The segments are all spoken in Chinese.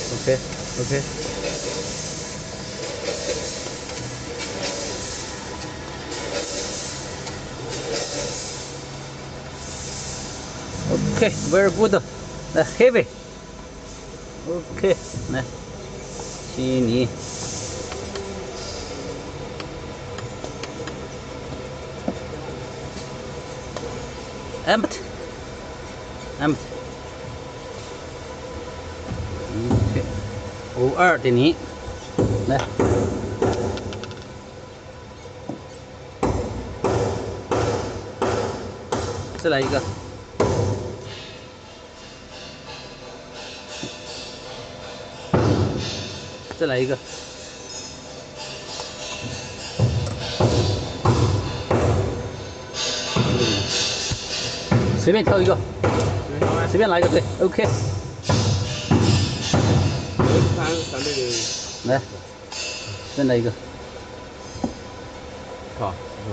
Okay, okay. Okay, very good. Heavy. Okay, 来，稀泥。Empty. Empty. OK， 52的泥，来，再来一个。 再来一个，随便挑一个，随便来一个，对 ，OK。来，随便来一个， 好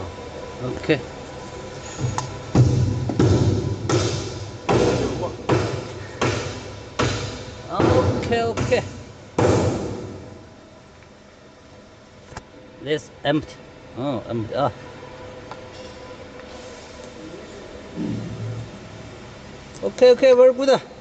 ，OK。OK。This empty， 哦 ，empty 啊。OK，very good。